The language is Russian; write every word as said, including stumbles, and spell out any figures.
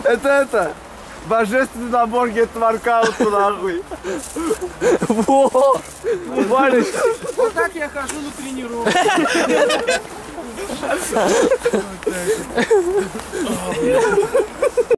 Это это. Божественный набор гет-воркауту, нахуй. Во! Валишь. Вот так я хожу на тренировку.